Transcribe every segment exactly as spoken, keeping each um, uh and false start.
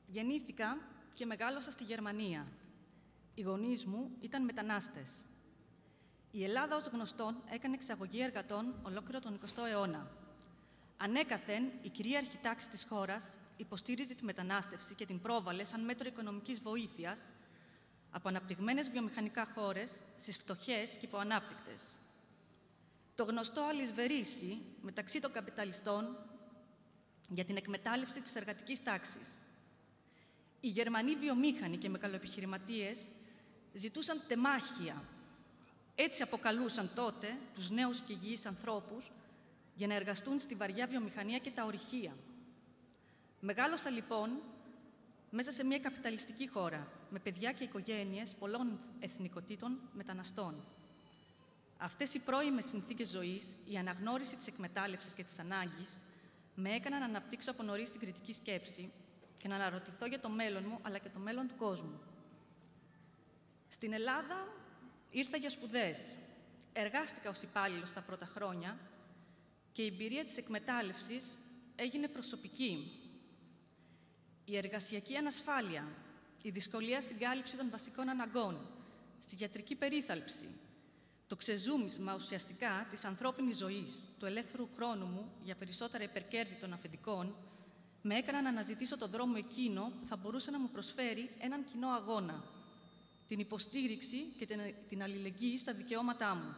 Γεννήθηκα και μεγάλωσα στη Γερμανία. Οι γονείς μου ήταν μετανάστες. Η Ελλάδα, ως γνωστόν, έκανε εξαγωγή εργατών ολόκληρο τον εικοστό αιώνα. Ανέκαθεν, η κυρίαρχη τάξη της χώρας υποστήριζε τη μετανάστευση και την πρόβαλε σαν μέτρο οικονομικής βοήθειας από αναπτυγμένες βιομηχανικά χώρες στις φτωχές και υποανάπτυκτες. Το γνωστό αλυσβερίσι μεταξύ των καπιταλιστών για την εκμετάλλευση της εργατικής τάξης. Οι Γερμανοί βιομήχανοι και μεγαλοεπιχειρηματίες ζητούσαν τεμάχια. Έτσι αποκαλούσαν τότε τους νέους και υγιείς ανθρώπους για να εργαστούν στη βαριά βιομηχανία και τα ορυχεία. Μεγάλωσα λοιπόν μέσα σε μια καπιταλιστική χώρα, με παιδιά και οικογένειες πολλών εθνικοτήτων μεταναστών. Αυτές οι πρώιμες συνθήκες ζωής, η αναγνώριση της εκμετάλλευσης και της ανάγκης, με έκαναν να αναπτύξω από νωρίς την κριτική σκέψη και να αναρωτηθώ για το μέλλον μου, αλλά και το μέλλον του κόσμου. Στην Ελλάδα ήρθα για σπουδές. Εργάστηκα ως υπάλληλος τα πρώτα χρόνια και η εμπειρία της εκμετάλλευσης έγινε προσωπική. Η εργασιακή ανασφάλεια, η δυσκολία στην κάλυψη των βασικών αναγκών, στη γιατρική περίθαλψη, το ξεζούμισμα ουσιαστικά της ανθρώπινης ζωής, του ελεύθερου χρόνου μου για περισσότερα υπερκέρδη των αφεντικών, με έκαναν να αναζητήσω το δρόμο εκείνο που θα μπορούσε να μου προσφέρει έναν κοινό αγώνα, την υποστήριξη και την αλληλεγγύη στα δικαιώματά μου.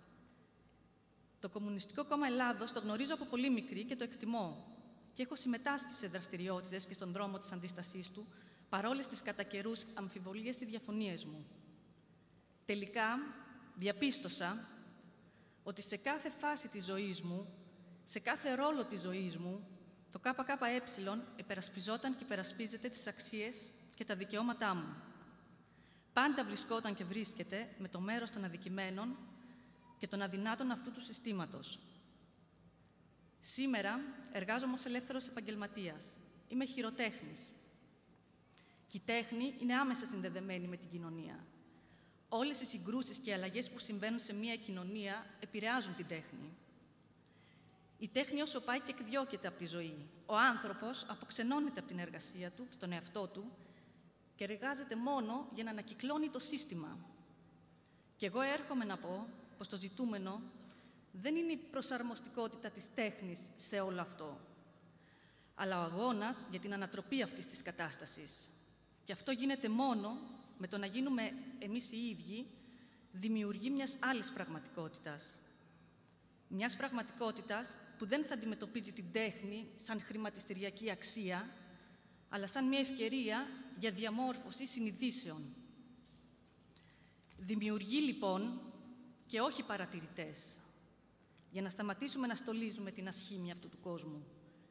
Το Κομμουνιστικό Κόμμα Ελλάδος το γνωρίζω από πολύ μικρή και το εκτιμώ και έχω συμμετάσχει σε δραστηριότητες και στον δρόμο της αντίστασής του, παρόλες τις κατά καιρούς αμφιβολίες ή διαφωνίες μου. Τελικά, διαπίστωσα ότι σε κάθε φάση της ζωής μου, σε κάθε ρόλο της ζωής μου, το ΚΚΕ υπερασπιζόταν και υπερασπίζεται τις αξίες και τα δικαιώματά μου. Πάντα βρισκόταν και βρίσκεται με το μέρος των αδικημένων και των αδυνάτων αυτού του συστήματος. Σήμερα εργάζομαι ως ελεύθερος επαγγελματίας. Είμαι χειροτέχνης. Και η τέχνη είναι άμεσα συνδεδεμένη με την κοινωνία. Όλες οι συγκρούσεις και οι αλλαγές που συμβαίνουν σε μια κοινωνία επηρεάζουν την τέχνη. Η τέχνη όσο πάει και εκδιώκεται από τη ζωή. Ο άνθρωπος αποξενώνεται από την εργασία του και τον εαυτό του και εργάζεται μόνο για να ανακυκλώνει το σύστημα. Και εγώ έρχομαι να πω πως το ζητούμενο δεν είναι η προσαρμοστικότητα της τέχνης σε όλο αυτό, αλλά ο αγώνας για την ανατροπή αυτής της κατάστασης. Και αυτό γίνεται μόνο με το να γίνουμε εμείς οι ίδιοι δημιουργοί μιας άλλης πραγματικότητας. Μιας πραγματικότητας που δεν θα αντιμετωπίζει την τέχνη σαν χρηματιστηριακή αξία, αλλά σαν μια ευκαιρία για διαμόρφωση συνειδήσεων. Δημιουργοί, λοιπόν, και όχι παρατηρητές, για να σταματήσουμε να στολίζουμε την ασχήμια αυτού του κόσμου.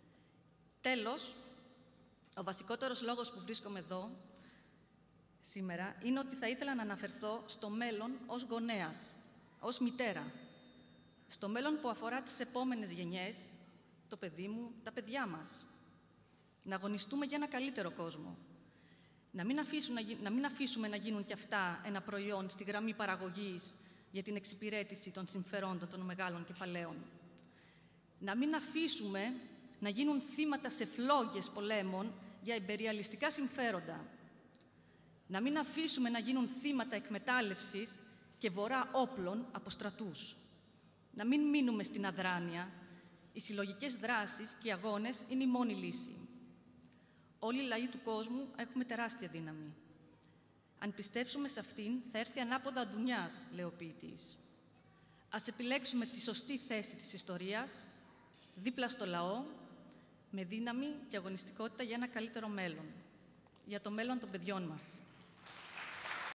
Τέλος, ο βασικότερος λόγος που βρίσκομαι εδώ σήμερα είναι ότι θα ήθελα να αναφερθώ στο μέλλον ως γονέας, ως μητέρα. Στο μέλλον που αφορά τις επόμενες γενιές, το παιδί μου, τα παιδιά μας. Να αγωνιστούμε για ένα καλύτερο κόσμο. Να μην, αφήσουν, να μην αφήσουμε να γίνουν κι αυτά ένα προϊόν στη γραμμή παραγωγής για την εξυπηρέτηση των συμφερόντων των μεγάλων κεφαλαίων. Να μην αφήσουμε να γίνουν θύματα σε φλόγες πολέμων για ιμπεριαλιστικά συμφέροντα. Να μην αφήσουμε να γίνουν θύματα εκμετάλλευσης και βορρά όπλων από στρατούς. Να μην μείνουμε στην αδράνεια. Οι συλλογικές δράσεις και οι αγώνες είναι η μόνη λύση. Όλοι οι λαοί του κόσμου έχουμε τεράστια δύναμη. Αν πιστέψουμε σε αυτήν, θα έρθει ανάποδα ντουνιάς, λέει ο ποιητής. Ας επιλέξουμε τη σωστή θέση της ιστορίας, δίπλα στο λαό, με δύναμη και αγωνιστικότητα για ένα καλύτερο μέλλον. Για το μέλλον των παιδιών μας.